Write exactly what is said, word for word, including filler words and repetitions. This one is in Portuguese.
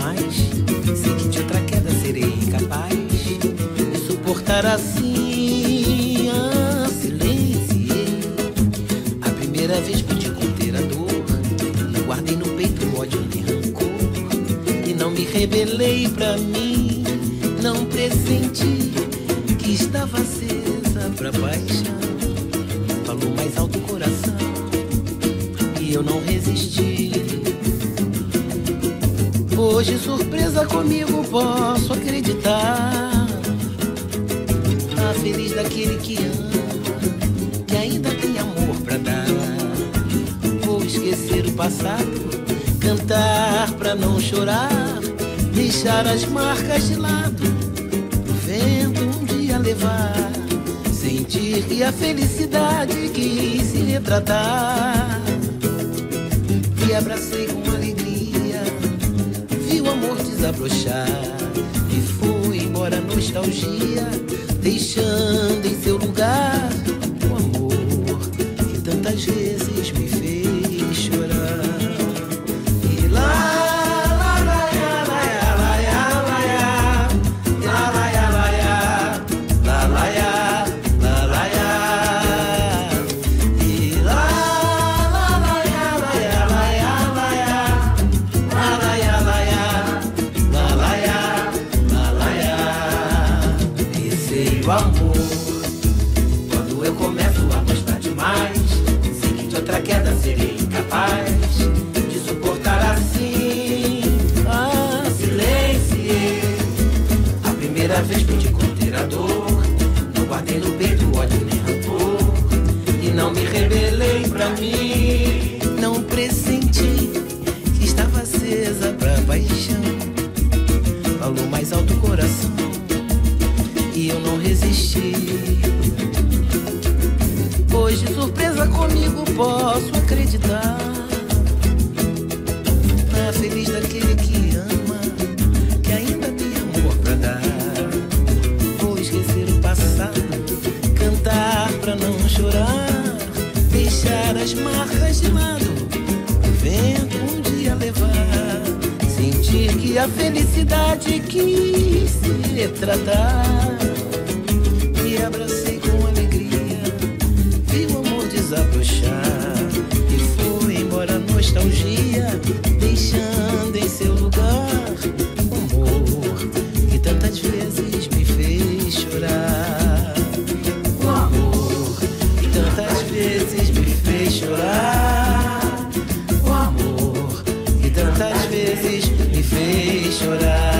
demais. Sei que de outra queda serei incapaz de suportar assim. Ah, silenciei. A primeira vez pude conter a dor, não guardei no peito ódio nem rancor, e não me rebelei pra mim. Não pressenti que estava acesa pra paixão. Falou mais alto o coração e eu não resisti. Hoje, surpresa comigo, posso acreditar. Tá feliz daquele que ama, que ainda tem amor pra dar. Vou esquecer o passado, cantar pra não chorar, deixar as marcas de lado, o vento um dia levar. Sentir que a felicidade quis se retratar. E abracei com alegria, vi o amor desabrochar, e foi embora a nostalgia, deixando em seu lugar o amor que tantas vezes me fez chorar. E lá o amor, quando eu começo a gostar demais, sei que de outra queda serei incapaz de suportar assim. Ah, silenciei. A primeira vez pude conter a dor, não guardei no peito ódio nem rancor, e não me rebelei pra mim. Não pressenti que estava acesa pra paixão. Falou mais alto o coração e eu não resisti. Hoje, surpresa comigo, posso acreditar. Tá feliz daquele que ama, que ainda tem amor pra dar. Vou esquecer o passado, cantar pra não chorar, deixar as marcas de lado, o vento um dia levar. Sentir que a felicidade quis se retratar. E abracei com alegria, vi o amor desabrochar, e foi embora a nostalgia, deixando em seu lugar o amor que tantas vezes me fez chorar. O amor que tantas vezes me fez chorar. O amor que tantas vezes me fez chorar.